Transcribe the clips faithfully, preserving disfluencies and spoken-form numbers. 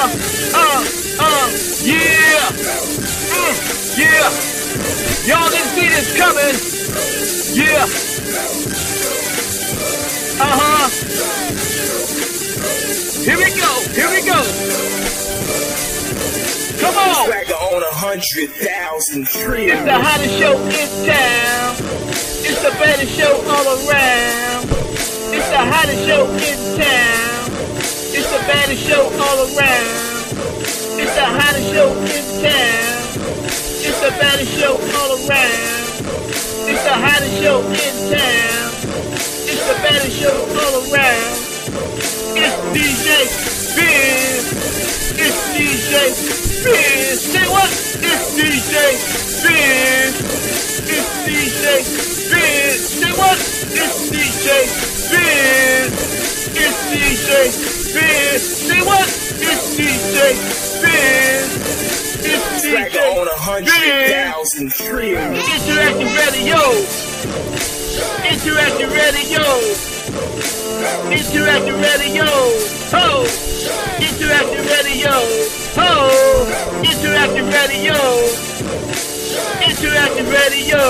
Uh, uh, uh, yeah. Mm, yeah. Y'all didn't see this coming. Yeah. Uh-huh. Here we go. Here we go. Come on. Swagger on a hundred thousand trees. It's the hottest show in town. It's the baddest show all around. It's the hottest show in town. It's the baddest show all around. It's the hottest show in town. It's the baddest show all around. It's the hottest show in town. It's the baddest show all around. It's D J Biz. It's D J Biz. Say what? It's D J Biz. It's D J Biz. Say what? It's D J Biz. It's D J Biz. Say what? It's D J Biz. It's D J Swagger on a hundred thousand trees. Interactive radio. Interactive radio. Interactive radio. Ho. Interactive radio. Ho. Interactive radio. Interactive radio.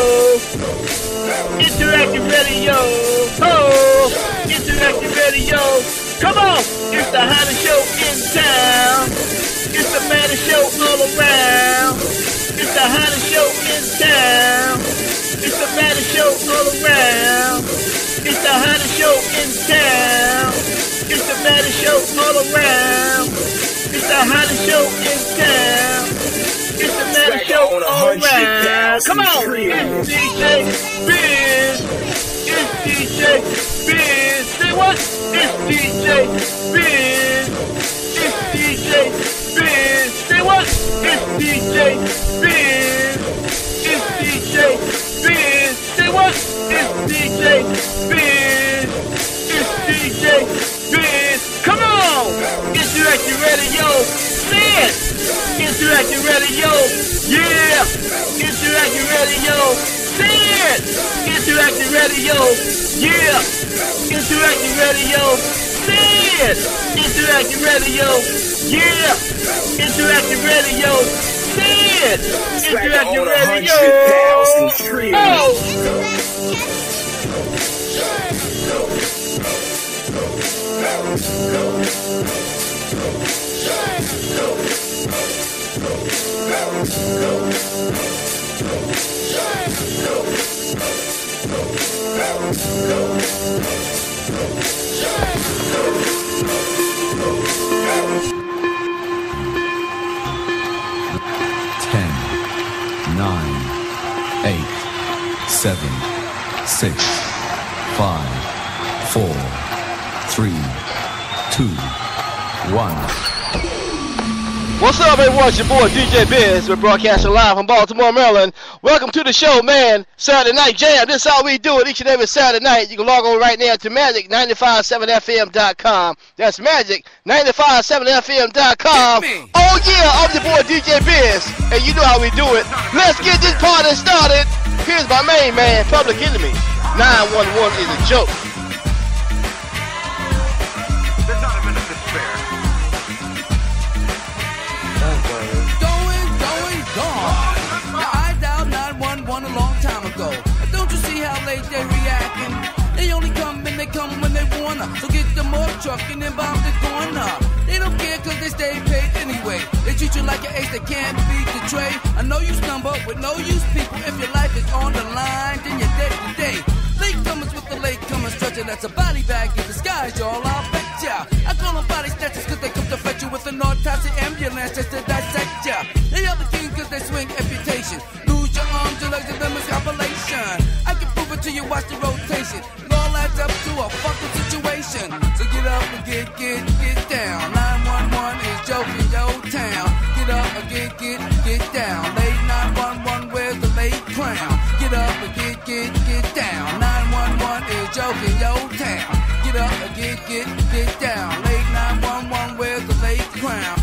Interactive radio. Ho. Interactive radio. Come on. It's the hottest show in town. It's the baddest show all around. It's the hottest show in town. It's the baddest show all around. It's the hottest show in town. It's the baddest show all around. It's the hottest show in town. It's the baddest show all around. Come on. It's D J Biz. It's D J Biz. Say what? It's D J Biz. It's D J Biz. Say what? It's D J Biz. It's D J Biz. Say what? It's D J Biz. It's D J Biz. Come on! Interactive radio. Say it! Interactive radio. Yeah! Interactive radio. Say it! Interactive radio. Yeah! Interactive radio. Say it! Interactive radio. Yeah! Interactive radio. Say it! Interactive radio. Oh! Ten, nine, eight, seven, six, five, four, three, two, one. What's up, everyone? It's your boy D J Biz. We're broadcasting live from Baltimore, Maryland. Welcome to the show, man. Saturday Night Jam. This is how we do it each and every Saturday night. You can log on right now to magic nine five seven F M dot com. That's magic nine five seven F M dot com. Oh, yeah, I'm your boy D J Biz. And you know how we do it. Let's get this party started. Here's my main man, Public Enemy. nine one one is a joke. There's not a minute to spare. Going, going, gone. Now I dialed nine one one a long time ago. Don't you see how late they reacting? They only come and they come when they wanna. So get the more truck and then bomb the corner. They don't care cause they stay paid anyway. They treat you like an ace that can't beat the tray. I know you stumble with no use people. If your life is on the line, then you're dead today. Latecomers with the latecomer stretcher. That's a body bag in disguise, y'all. I'll bet ya. I call them body snatchers cause they come to fetch you with an autopsy ambulance just to dissect ya. They are the king cause they swing amputation. Lose your arms, your legs, and them is compilation. I can prove it to you, watch the rotation. It all adds up to a fucking situation. So get up and get, get, get down. nine one one is joking your town. Get up and get, get, get down. Late nine one one, where's the late crown? Get up and get, get, get down. nine one one is joking your town. Get up and get, get, get down. Late nine one one, where's the late crown?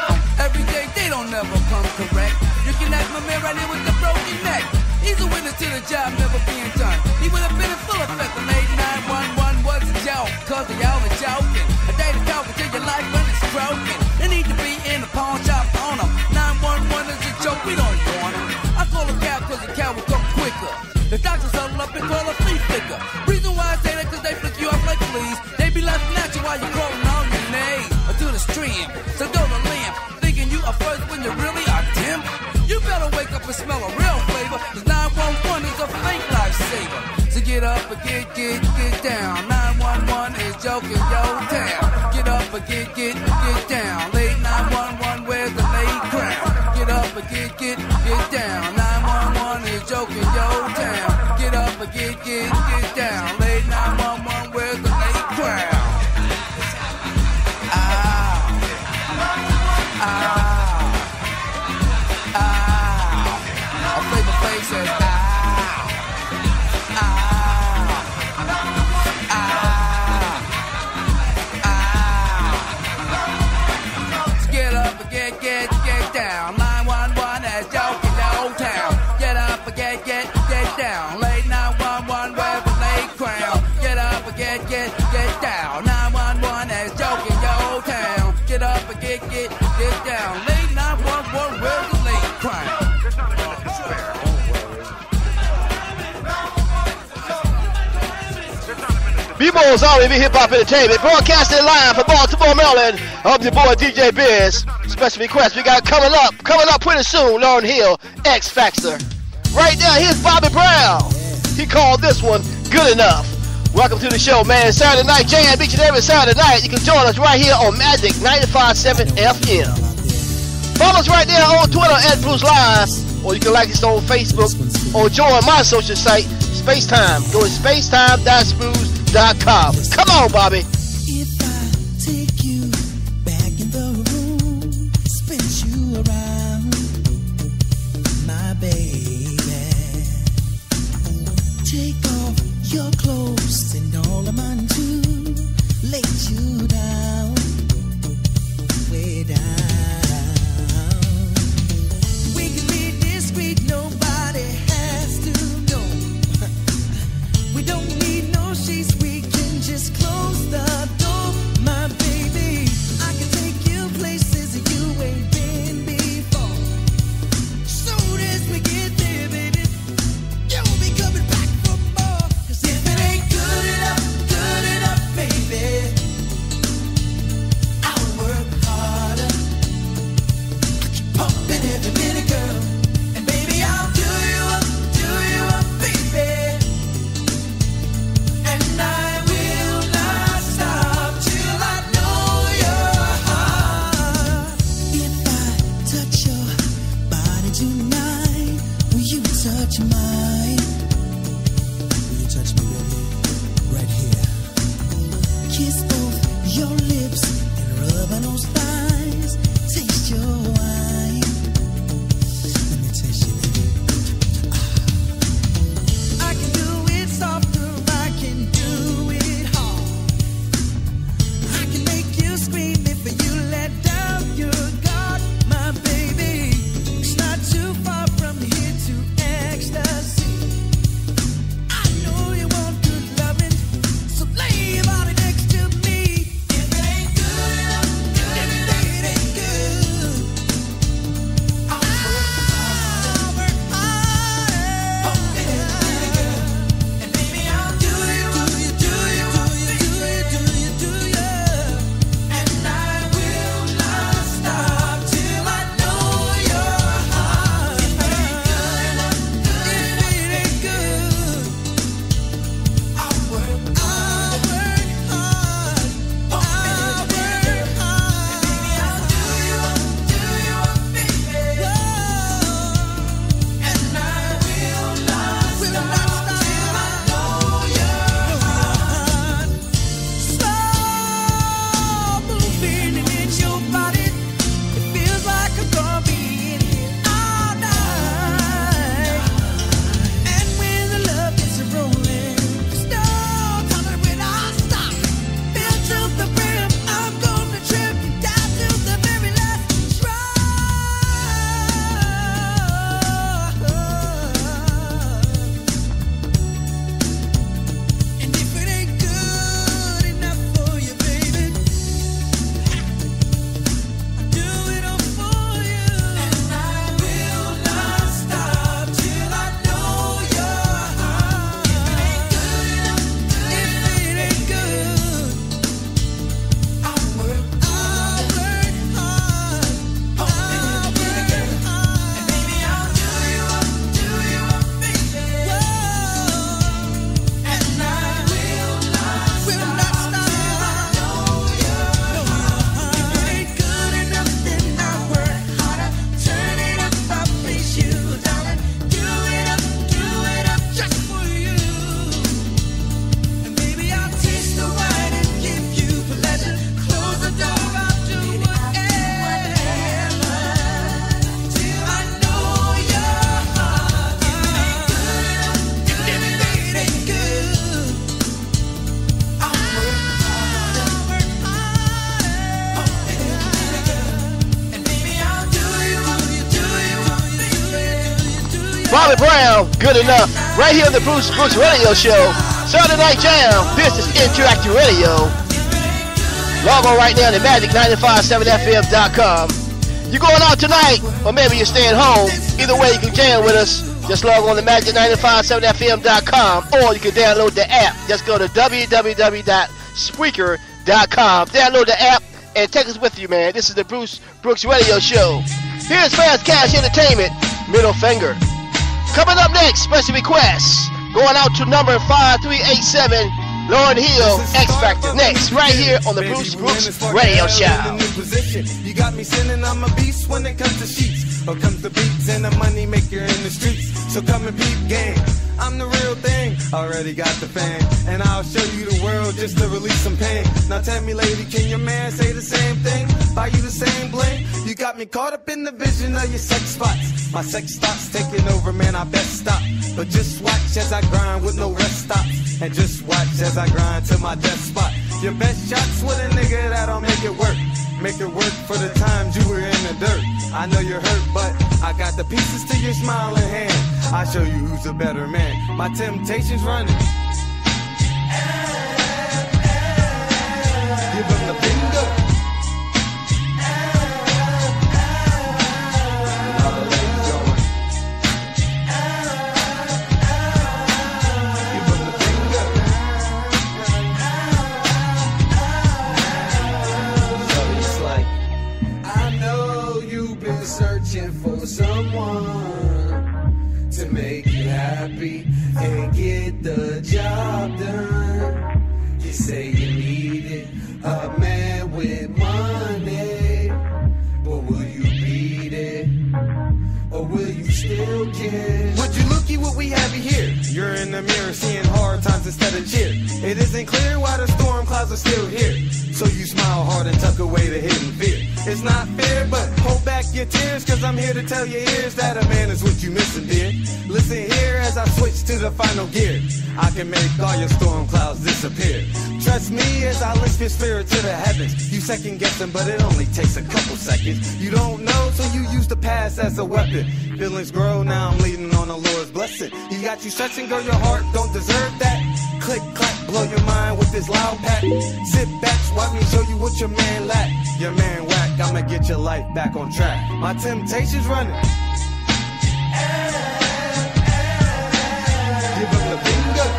Every day they don't never come correct. You can ask my man right here with the broken neck. He's a witness to the the job never being done. He would have been in full effect when late nine one one was a joke. Cause they all are joking. A day to talk until your life when it's broken. They need to be in the pawn shop on them. nine one one is a joke, we don't want them. I call a cab cause the cab will come quicker. The doctors huddle up and call a flea flicker. Reason why I say that cause they flick you off like fleas. They be laughing at you while you're crawling on your knees. Or to the stream, so go to limp. Thinking you are first when you really are dim. You better wake up and smell a real flavor. Cause nine one one is a fake lifesaver. So get up and get, get, get down. nine one one is joking your town. Get up and get, get, get down. Late nine one one, where's the late crown? Get up and get, get, get down. nine one one is joking your town. Get up and get, get, get down. Late nine one one, where's the late crown? Ah. Ah. Ah. A flavor face says ah. Get, get, get down. nine one one has joking the old town. Get up and get, get, get down. Late nine one one with a late crown. Get up and get, get, get down. nine one one has joking the old town. Get up and get, get, get down. Late nine one one with a late crown. There's not a minute to spare. There's not a minute to B-Ball's R and B Hip Hop Entertainment, broadcasting live from Baltimore, Maryland. I'm your boy D J Biz. Special request we got coming up, coming up pretty soon. Lauryn Hill, X Factor. Right now, here's Bobby Brown. He called this one Good Enough. Welcome to the show, man. Saturday Night Jam, each and every Saturday night. You can join us right here on Magic ninety-five point seven F M. Follow us right there on Twitter at Bruce Live, or you can like us on Facebook, or join my social site, Spacetime. Go to spacetime dot spruce dot com. Come on, Bobby. If I take you back in the room, spin you around, my baby, take off your clothes and all of mine too, lay you down, way down. We can be discreet, nobody has to know. We don't need no sheets, we can just close the door, my baby. I can take you places you ain't been before. Soon as we get there, baby, you'll be coming back for more. Cause if it ain't good enough, good enough, baby, I'll work harder. I keep pumping every minute, girl. And baby, I'll do you up, do you up, baby. And I will not stop till I know your heart. If I touch your body tonight, will you touch mine? Will you touch me, baby? Right here. Kiss both your lips and rub on those thighs. Taste your wine. Let me taste you, baby. I can do it softer, I can do it hard. I can make you scream if you let down your guard, my baby. It's not too far from here to ecstasy. Brown, Good Enough, right here on the Bruce Brooks Radio Show. Saturday Night Jam, this is Interactive Radio. Log on right now to magic nine five seven F M dot com. You're going out tonight, or maybe you're staying home. Either way, you can jam with us. Just log on to magic nine five seven F M dot com, or you can download the app. Just go to w w w dot spreaker dot com. Download the app and take us with you, man. This is the Bruce Brooks Radio Show. Here's Fast Cash Entertainment, Middle Finger. Coming up next, special requests. Going out to number five three eight seven, Lauryn Hill, X Factor. Next, right here on the Bruce Brooks Radio Show. You got me sinning, I'm a beast when it comes to sheets. Or comes the beats and the money maker in the streets. So come and peep game. I'm the real thing, already got the fame. And I'll show you the world just to release some pain. Now tell me, lady, can your man say the same thing? Buy you the same bling? You got me caught up in the vision of your sex spots. My sex stops taking over, man, I best stop. But just watch as I grind with no rest stops. And just watch as I grind to my death spot. Your best shots with a nigga that'll make it work. Make it work for the times you were in the dirt. I know you're hurt, but I got the pieces to your smiling hand. I'll show you who's a better man. My temptation's running. Give him the finger. And all the ladies going. Give him the finger. So it's like, I know you've been searching for someone to make you happy and get the job done. You say you need it, a man with money, but will you beat it, or will you still care? Would you looky what we have here? You're in the mirror seeing hard times instead of cheer. It isn't clear why the storm clouds are still here. So you smile hard and tuck away the hidden fear. It's not fair, but hold back your tears, cause I'm here to tell your ears that a man is what you missing, dear. Listen here as I switch to the final gear. I can make all your storm clouds disappear. Trust me as I lift your spirit to the heavens. You second guessing, but it only takes a couple seconds. You don't know, so you use the past as a weapon. Feelings grow, now I'm leaning on the Lord's blessing. He got you stretching, girl, your heart don't deserve that. Click, clack, blow your mind with this loud pack. Sit back, watch me show you what your man lack. Your man whack, I'ma get your life back on track. My temptation's running. Give him the finger.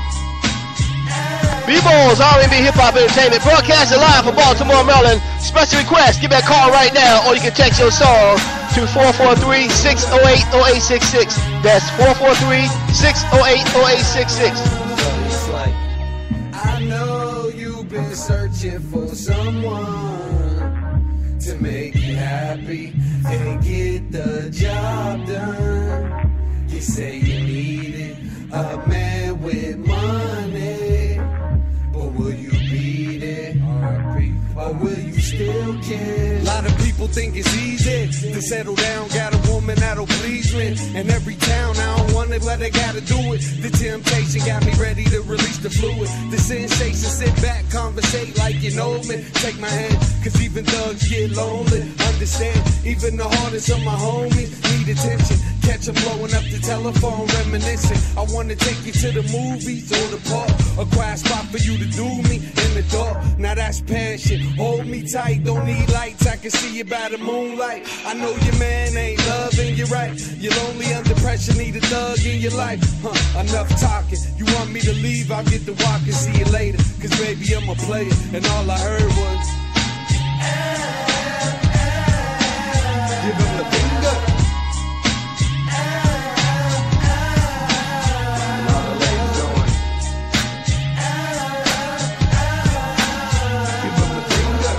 B-Balls, R and B Hip Hop Entertainment, broadcasting live from Baltimore, Maryland. Special request, give that call right now, or you can text your song to four four three, six oh eight, oh eight six six. That's four four three, six oh eight, oh eight six six. It's like, I know you've been searching for someone to make you happy and get the job done. You say you need it, a man with money, but will you beat it? Or will you still care? A lot of people think it's easy to settle down, got a woman that'll please me. In every town, I don't want it, but I gotta do it. The temptation got me ready to release the fluid. The sensation, sit back, conversate like you know me. Take my hand, cause even thugs get lonely. Understand, even the hardest of my homies need attention. Catch them blowing up the telephone, reminiscing. I wanna take you to the movies or the park, a quiet spot for you to do me in the dark. Now that's passion. Hold me tight, don't need lights. I can see you by the moonlight. I know your man ain't loving you right. You're lonely under pressure, need a thug in your life. Huh, enough talking. You want me to leave? I'll get to walk and see you later. Cause baby, I'm a player, and all I heard was give him the finger. And all the ladies going. Give him the finger.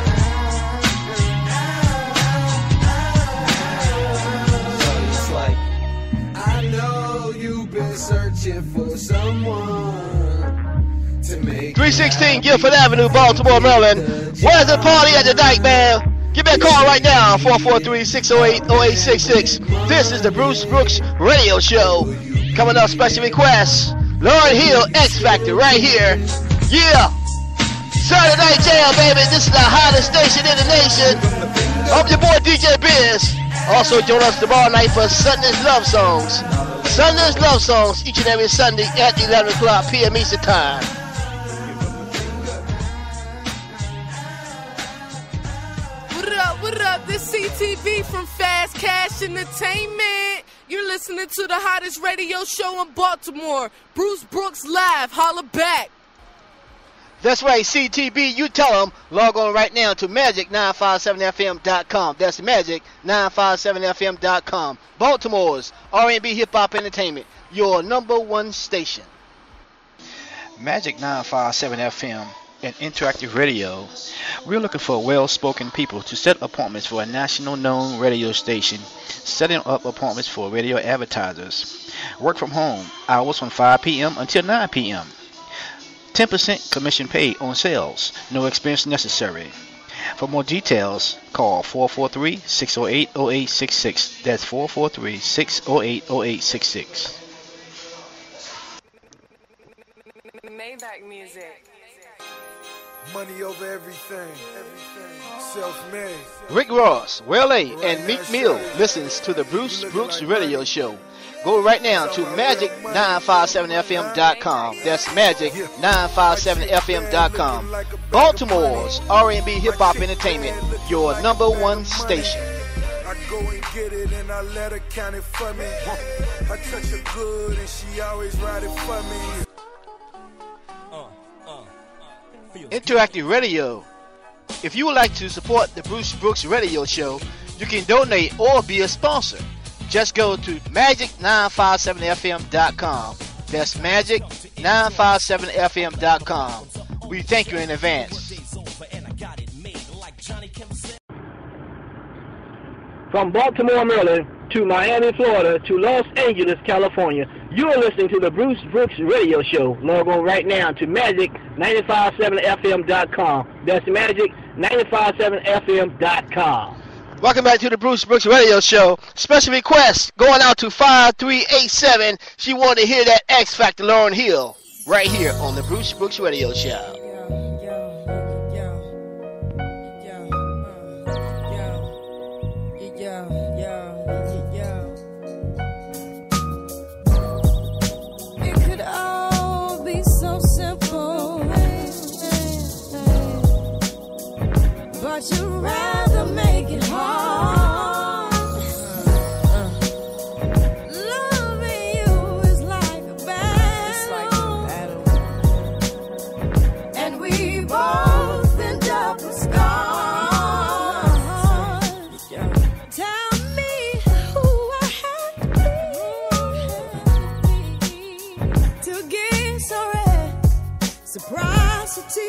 So it's like, I know you've been searching for someone to make three sixteen Guilford Avenue, Baltimore, Maryland. Where's the party at the Dyke, man? Give me a call right now, four four three, six oh eight, oh eight six six. This is the Bruce Brooks Radio Show. Coming up, special requests, Lauryn Hill, X Factor, right here. Yeah! Saturday Night Jam, baby. This is the hottest station in the nation. I'm your boy D J Biz. Also join us tomorrow night for Sunday's Love Songs. Sunday's Love Songs each and every Sunday at eleven o'clock p m Eastern Time. What up, what up? This C T V from Fast Cash Entertainment. You're listening to the hottest radio show in Baltimore. Bruce Brooks Live. Holla back. That's right, C T V. You tell them. Log on right now to magic nine five seven f m dot com. That's magic nine five seven f m dot com. Baltimore's R and B Hip Hop Entertainment. Your number one station. Magic nine five seven F M and interactive radio. We're looking for well-spoken people to set appointments for a national known radio station, setting up appointments for radio advertisers. Work from home, hours from five p m until nine p m ten percent commission paid on sales, no expense necessary. For more details, call four four three, six zero eight, zero eight six six. That's four four three, six zero eight, zero eight six six. Maybach music. Money over everything. Everything. Self-made. Rick Ross, Will A, and Meek Mill listens to the Bruce Brooks Radio Show. Go right now to magic nine five seven f m dot com. That's magic nine five seven f m dot com. Baltimore's R and B Hip Hop Entertainment, your number one station. I go and get it and I let her count it for me. I touch her good and she always ride it for me. Interactive Radio. If you would like to support the Bruce Brooks Radio Show, you can donate or be a sponsor. Just go to magic nine five seven f m dot com. That's magic nine five seven f m dot com. We thank you in advance. From Baltimore, Maryland, to Miami, Florida, to Los Angeles, California, you are listening to the Bruce Brooks Radio Show. Log on right now to magic nine five seven f m dot com. That's magic nine five seven f m dot com. Welcome back to the Bruce Brooks Radio Show. Special request going out to five three eight seven. She wanted to hear that X Factor Lauryn Hill right here on the Bruce Brooks Radio Show. But you'd rather make it hard. Uh, Loving you is like a battle, like a battle. And we both end up with scars. Tell me who I have to be to get so reciprocity.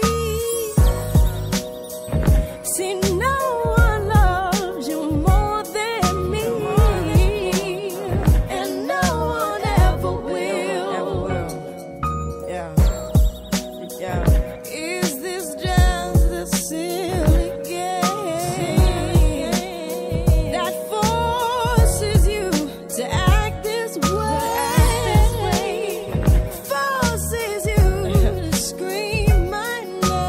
See, no one loves you more than me, and no one ever will. Yeah, yeah. Is this just a silly game that forces you to act this way? Forces you to scream my name.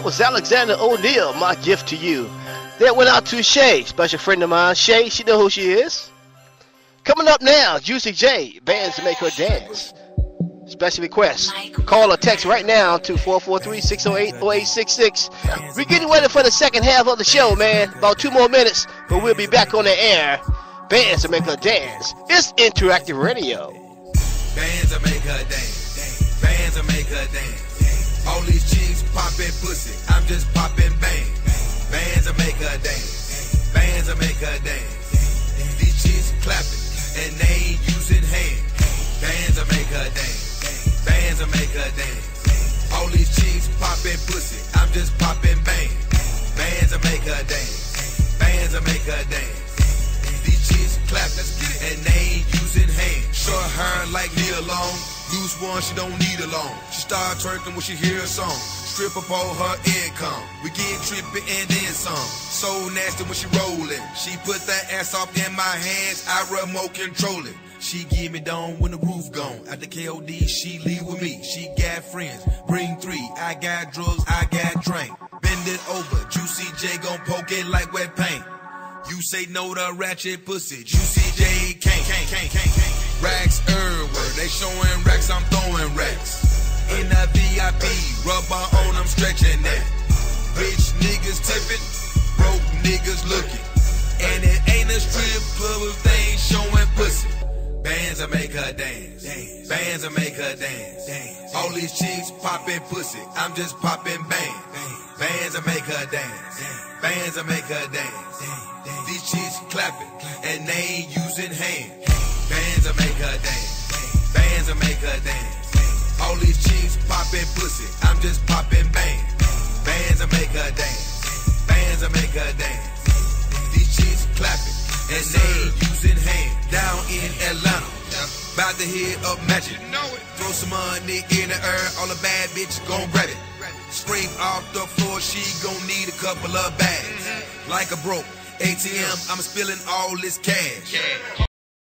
That was Alexander O'Neal, My Gift to You. That went out to Shay, special friend of mine. Shay, she know who she is. Coming up now, Juicy J, Bands to Make Her Dance. Special request. Call or text right now to four four three, six oh eight, oh eight six six. We're getting ready for the second half of the show, man. About two more minutes, but we'll be back on the air. Bands to Make Her Dance. It's interactive radio. Bands to make her dance. Bands to make her dance. All these chicks popping pussy. I'm just popping bang. Bands to make her dance. Bands to make her dance. These chicks clapping and they ain't using hands. Bands to make her dance. Bands to make her dance. All these chicks popping pussy. I'm just popping bang. Bands to make her dance. Bands to make her dance. These chicks clapping and they ain't using hands. Short hair like Neil Long. Loose one, she don't need a loan. She start twerking when she hear a song. Strip up all her income. We get trippy and then some. So nasty when she rollin'. She put that ass off in my hands. I remote control it. She give me down when the roof gone. At the K O D, she leave with me. She got friends, bring three. I got drugs, I got drink. Bend it over, Juicy J gon' poke it like wet paint. You say no to ratchet pussy, Juicy J can't, can't, can't, can't, can't. Racks everywhere, they showing racks, I'm throwing racks. In the V I P, rubber on, I'm stretching that. Rich niggas tipping, broke niggas looking. And it ain't a strip club if they ain't showing pussy. Bands that make her dance. Bands that make her dance. All these chicks popping pussy. I'm just popping bang. Bands that make her dance. Bands that make her dance. These chicks clapping and they ain't using hands. Bands that make her dance. Bands that make her dance. All these chicks popping pussy. I'm just popping bang. Bands that make her dance. Bands that make her dance. These chicks clapping and they ain't using hands. Down in Atlanta, about to hit up Magic. Throw some money in the air, all the bad bitches gon' grab it. Scrape off the floor, she gon' need a couple of bags. Like a broke A T M, I'm spilling all this cash.